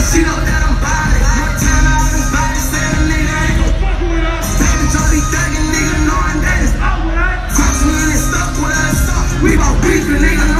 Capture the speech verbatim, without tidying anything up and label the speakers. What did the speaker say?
Speaker 1: she know that I'm body. One time I was body, say a nigga ain't gon' fuck with us. Baby, don't be thuggin', nigga, knowing that it's up with us. Cross me and it's stuck with us. We both beefin', nigga.